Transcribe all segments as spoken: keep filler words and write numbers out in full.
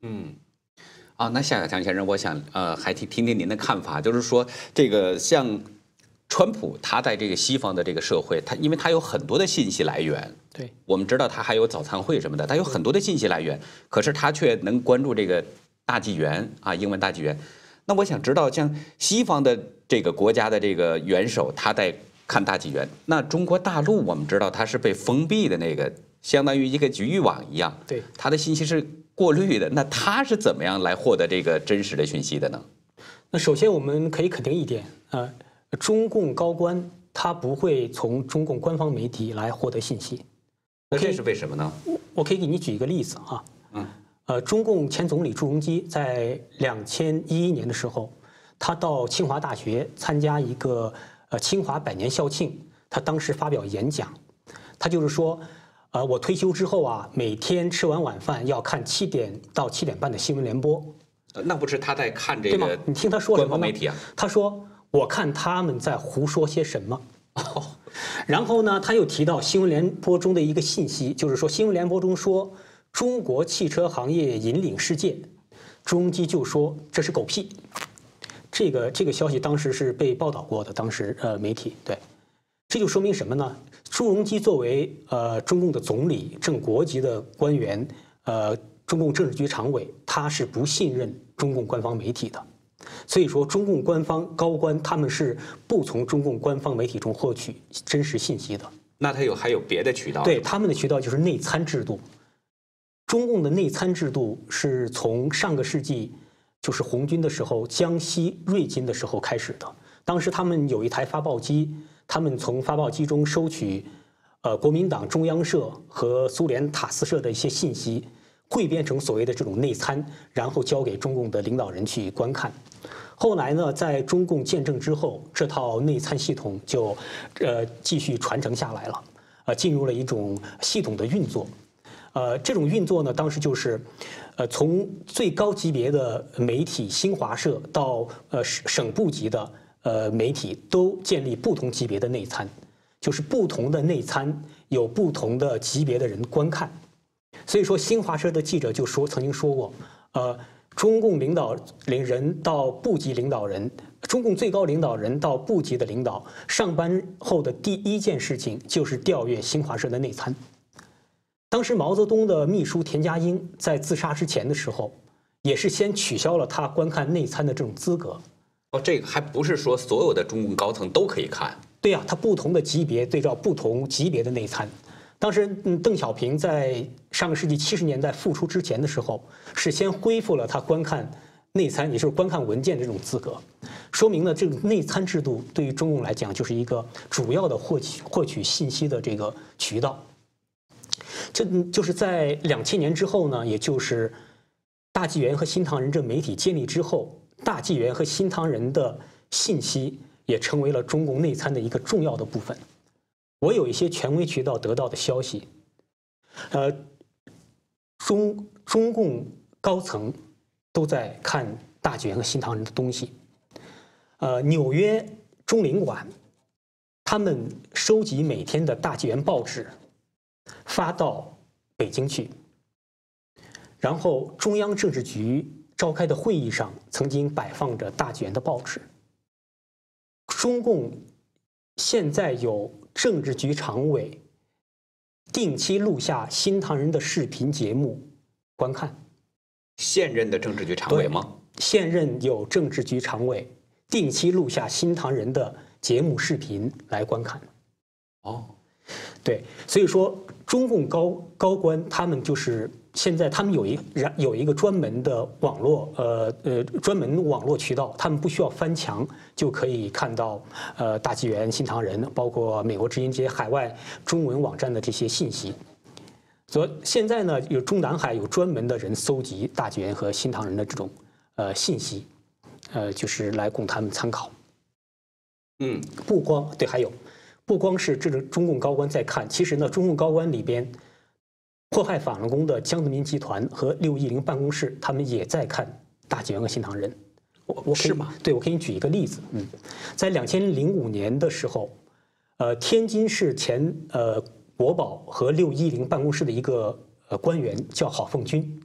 嗯。啊，那夏小强先生，我想呃，还听听听您的看法，就是说这个像川普，他在这个西方的这个社会，他因为他有很多的信息来源， 对， 我们知道他还有早餐会什么的，他有很多的信息来源，可是他却能关注这个大纪元啊，英文大纪元。那我想知道，像西方的这个国家的这个元首，他在看大纪元，那中国大陆我们知道它是被封闭的那个，相当于一个局域网一样， 对， 它的信息是过滤的，那他是怎么样来获得这个真实的讯息的呢？ 那首先我们可以肯定一点，呃，中共高官他不会从中共官方媒体来获得信息。 那这是为什么呢？ 我可以给你举一个例子啊， 嗯， 呃，中共前总理朱镕基在两千一一年的时候，他到清华大学参加一个呃清华百年校庆，他当时发表演讲，他就是说。呃，我退休之后啊，每天吃完晚饭要看七点到七点半的新闻联播。 呃那不是他在看这个？ 对吗？你听他说什么呢？ 官方媒体啊， 他说：“我看他们在胡说些什么。”然后呢，他又提到新闻联播中的一个信息，就是说新闻联播中说中国汽车行业引领世界，朱镕基就说这是狗屁。这个这个消息当时是被报道过的，当时呃媒体对，这就说明什么呢？朱镕基作为呃中共的总理、正国级的官员，呃中共政治局常委，他是不信任中共官方媒体的，所以说中共官方高官他们是不从中共官方媒体中获取真实信息的。 那他有还有别的渠道？ 对，他们的渠道就是内参制度。中共的内参制度是从上个世纪就是红军的时候，江西瑞金的时候开始的。当时他们有一台发报机。他们从发报机中收取，呃，国民党中央社和苏联塔斯社的一些信息，汇编成所谓的这种内参，然后交给中共的领导人去观看。后来呢，在中共建政之后，这套内参系统就，呃，继续传承下来了，呃，进入了一种系统的运作。呃，这种运作呢，当时就是，呃，从最高级别的媒体新华社到呃省部级的。呃，媒体都建立不同级别的内参，就是不同的内参有不同的级别的人观看。所以说，新华社的记者就说，曾经说过，呃，中共领导人到部级领导人，中共最高领导人到部级的领导，上班后的第一件事情就是调阅新华社的内参。当时毛泽东的秘书田家英在自杀之前的时候，也是先取消了他观看内参的这种资格。 哦，这个还不是说所有的中共高层都可以看。 对呀、啊，他不同的级别对照不同级别的内参。当时，嗯，邓小平在上个世纪七十年代复出之前的时候，是先恢复了他观看内参，也就是观看文件这种资格，说明了这个内参制度对于中共来讲就是一个主要的获取获取信息的这个渠道。这就是在两千年之后呢，也就是大纪元和新唐人这媒体建立之后。大纪元和新唐人的信息也成为了中共内参的一个重要的部分。我有一些权威渠道得到的消息，呃，中中共高层都在看大纪元和新唐人的东西。呃，纽约中领馆，他们收集每天的大纪元报纸，发到北京去，然后中央政治局。召开的会议上曾经摆放着大纪元的报纸。中共现在有政治局常委定期录下新唐人的视频节目观看。 现任的政治局常委吗？ 现任有政治局常委定期录下新唐人的节目视频来观看。 哦， 对，所以说中共高高官他们就是现在他们有一有一个专门的网络呃呃专门网络渠道，他们不需要翻墙就可以看到呃大纪元、新唐人，包括美国之音这些海外中文网站的这些信息。所以现在呢，有中南海有专门的人搜集大纪元和新唐人的这种呃信息，呃就是来供他们参考。 嗯， 不光对，还有。不光是这个中共高官在看，其实呢，中共高官里边，迫害法轮功的江泽民集团和六一零办公室，他们也在看大纪元和新唐人。我我是吗？ 对，我给你举一个例子，嗯，在两千零五年的时候，呃，天津市前呃国保和六一零办公室的一个呃官员叫郝凤军，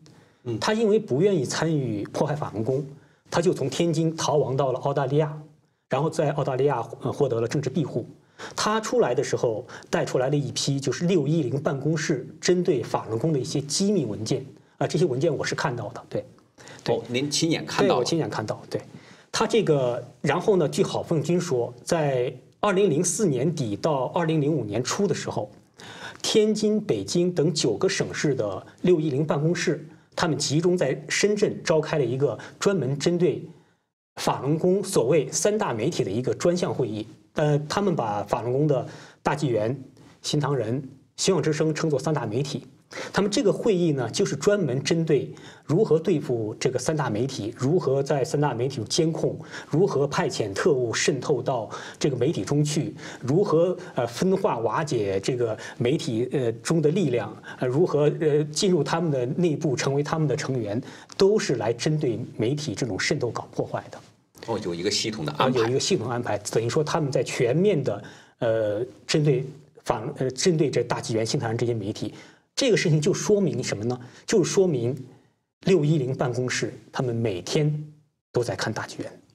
他因为不愿意参与迫害法轮功，他就从天津逃亡到了澳大利亚，然后在澳大利亚获得了政治庇护。他出来的时候带出来了一批就是六一零办公室针对法轮功的一些机密文件啊，这些文件我是看到的，对， 对，哦，您亲眼看到？ 对，我亲眼看到，对。他这个，然后呢，据郝凤军说，在二零零四年底到二零零五年初的时候，天津、北京等九个省市的六一零办公室，他们集中在深圳召开了一个专门针对法轮功所谓三大媒体的一个专项会议。呃，他们把法轮功的大纪元、新唐人、希望之声称作三大媒体。他们这个会议呢，就是专门针对如何对付这个三大媒体，如何在三大媒体监控，如何派遣特务渗透到这个媒体中去，如何呃分化瓦解这个媒体呃中的力量，呃如何呃进入他们的内部成为他们的成员，都是来针对媒体这种渗透搞破坏的。 哦，有一个系统的安排， 有一个系统安排，等于说他们在全面的呃针对反呃针对这大纪元、新唐人这些媒体。这个事情就说明什么呢？就说明六一零办公室他们每天都在看大纪元。